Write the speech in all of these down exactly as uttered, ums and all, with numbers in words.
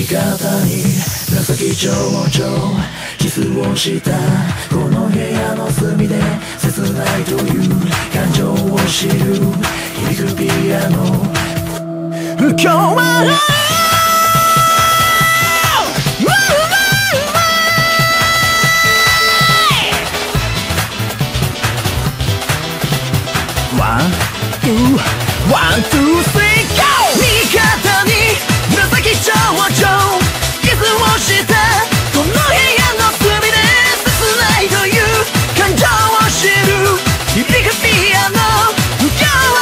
方に紫蝶々キスをしたこの部屋の隅で切ないという感情を知る響くピアノ今日はワン、ツー、ワン、ツー、スリー、ゴー！味方に紫蝶々キスをしたこの部屋の隅で切ないという感情を知る響くピアノ今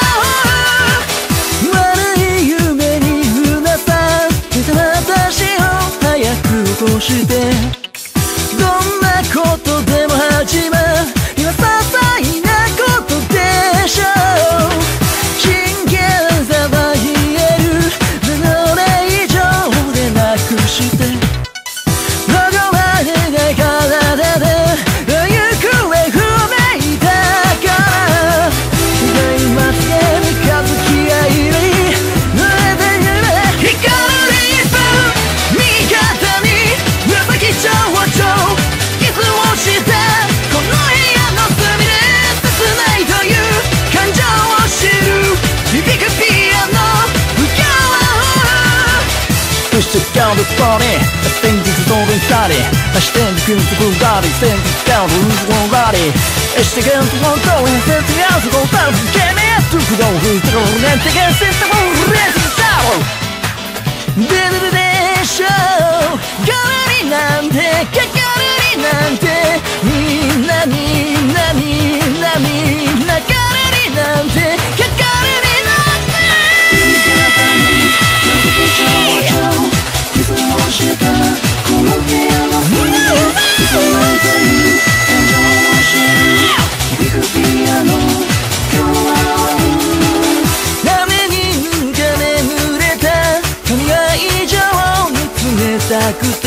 日は悪い夢にうなされた私を早く起こしてどんなことでも始まる今些細なことでしょう真剣さは言えるそれ以上でなくしてどこまでが体で行方不明だから今すでに近づき合い濡れた夢光るリーフ味方に紫蝶々キスをしたこの部屋の隅で切ないという感情を知る響くピアノ今日は Push the down the body I think this is all inside I stand against the full body Stand down the loose one body It's against one go and set the answer go down Can't ask to go who's the goal And take a system of rest and sorrow 出るでしょう代わりなんてかかるになんてみんなみんなみんなみんな代わりなんてかかるになんて味方に紫蝶々キスをしたこの部屋の隅で切ないという感情を知る響くピアノ今日は雨にぬか眠れた髪が以上見つめたくて